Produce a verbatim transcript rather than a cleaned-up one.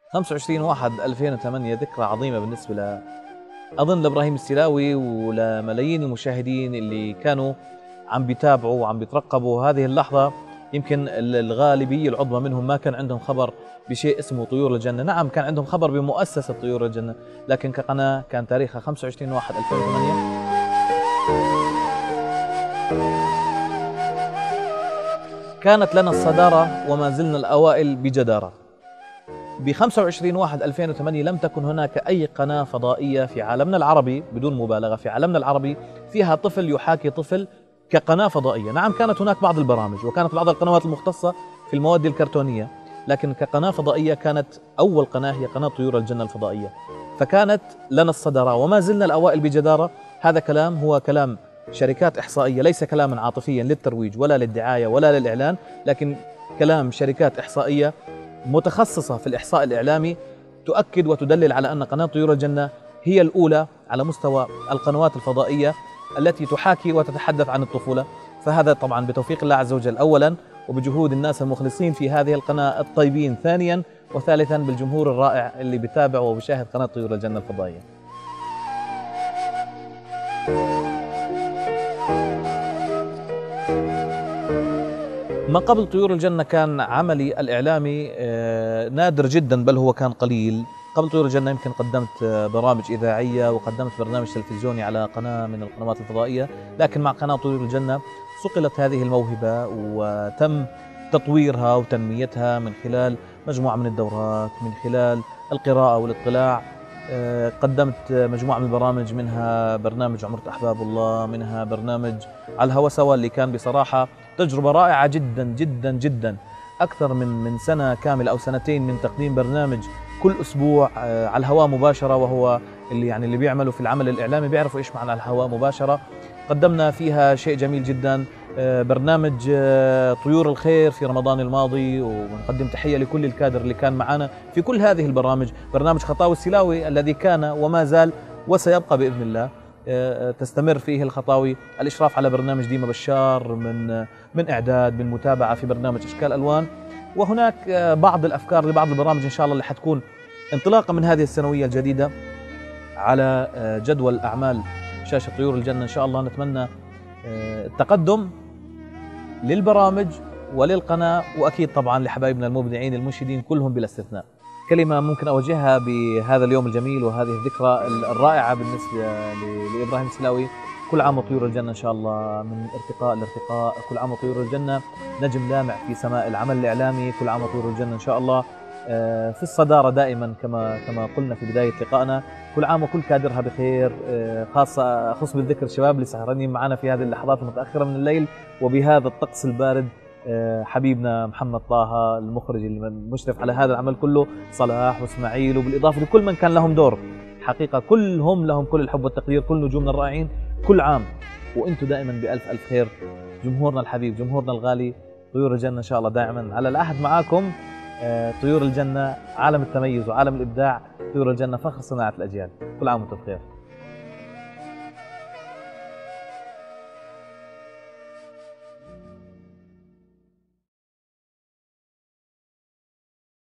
خمسة وعشرين واحد ألفين وثمانية ذكرى عظيمة بالنسبة ل أظن لإبراهيم السلاوي ولملايين المشاهدين اللي كانوا عم بيتابعوا وعم بيترقبوا هذه اللحظة. يمكن الغالبية العظمى منهم ما كان عندهم خبر بشيء اسمه طيور الجنة، نعم كان عندهم خبر بمؤسسة طيور الجنة، لكن كقناة كان تاريخها خمسة وعشرين واحد ألفين وثمانية. كانت لنا الصدارة وما زلنا الأوائل بجدارة. ب خمسة وعشرين واحد ألفين وثمانية لم تكن هناك أي قناة فضائية في عالمنا العربي، بدون مبالغة في عالمنا العربي فيها طفل يحاكي طفل كقناة فضائية. نعم كانت هناك بعض البرامج وكانت بعض القنوات المختصة في المواد الكرتونية، لكن كقناة فضائية كانت أول قناة هي قناة طيور الجنة الفضائية، فكانت لنا الصدارة وما زلنا الأوائل بجدارة. هذا كلام هو كلام شركات إحصائية، ليس كلاما عاطفيا للترويج ولا للدعاية ولا للإعلان، لكن كلام شركات إحصائية متخصصة في الإحصاء الإعلامي تؤكد وتدلل على أن قناة طيور الجنة هي الأولى على مستوى القنوات الفضائية التي تحاكي وتتحدث عن الطفولة. فهذا طبعا بتوفيق الله عز وجل أولا، وبجهود الناس المخلصين في هذه القناة الطيبين ثانيا، وثالثا بالجمهور الرائع اللي بتابع وبشاهد قناة طيور الجنة الفضائية. ما قبل طيور الجنة كان عملي الإعلامي نادر جدا، بل هو كان قليل. قبل طيور الجنة يمكن قدمت برامج إذاعية وقدمت برنامج تلفزيوني على قناة من القنوات الفضائية، لكن مع قناة طيور الجنة صقلت هذه الموهبة وتم تطويرها وتنميتها من خلال مجموعة من الدورات، من خلال القراءة والاطلاع. قدمت مجموعة من البرامج، منها برنامج عمرة أحباب الله، منها برنامج على الهوى سوا اللي كان بصراحة تجربة رائعة جدا جدا جدا. أكثر من من سنة كاملة أو سنتين من تقديم برنامج كل أسبوع على الهواء مباشرة، وهو اللي يعني اللي بيعملوا في العمل الإعلامي بيعرفوا إيش معنى الهواء مباشرة. قدمنا فيها شيء جميل جدا، برنامج طيور الخير في رمضان الماضي، ونقدم تحية لكل الكادر اللي كان معنا في كل هذه البرامج. برنامج خطاوي السلاوي الذي كان وما زال وسيبقى بإذن الله تستمر فيه الخطاوي. الإشراف على برنامج ديما بشار من من إعداد، من متابعة في برنامج أشكال ألوان. وهناك بعض الأفكار لبعض البرامج إن شاء الله اللي حتكون انطلاقا من هذه السنوية الجديدة على جدول أعمال شاشة طيور الجنة. إن شاء الله نتمنى التقدم للبرامج وللقناة، وأكيد طبعا لحبايبنا المبدعين المنشدين كلهم بلا استثناء. كلمة ممكن أوجهها بهذا اليوم الجميل وهذه الذكرى الرائعة بالنسبة لإبراهيم السلاوي: كل عام وطيور الجنة إن شاء الله من ارتقاء لارتقاء، كل عام وطيور الجنة نجم لامع في سماء العمل الإعلامي، كل عام وطيور الجنة إن شاء الله في الصدارة دائما كما كما قلنا في بداية لقائنا. كل عام وكل كادرها بخير، خاصة أخص بالذكر الشباب اللي سهرانين معنا في هذه اللحظات المتأخرة من الليل وبهذا الطقس البارد، حبيبنا محمد طه المخرج المشرف على هذا العمل كله، صلاح واسماعيل، وبالإضافة لكل من كان لهم دور، حقيقة كلهم لهم كل الحب والتقدير، كل نجومنا الرائعين. كل عام وانتم دائما بألف ألف خير، جمهورنا الحبيب، جمهورنا الغالي. طيور الجنة إن شاء الله دائما على العهد معاكم. طيور الجنة عالم التميز وعالم الإبداع، طيور الجنة فخر صناعة الأجيال. كل عام وانتم بخير.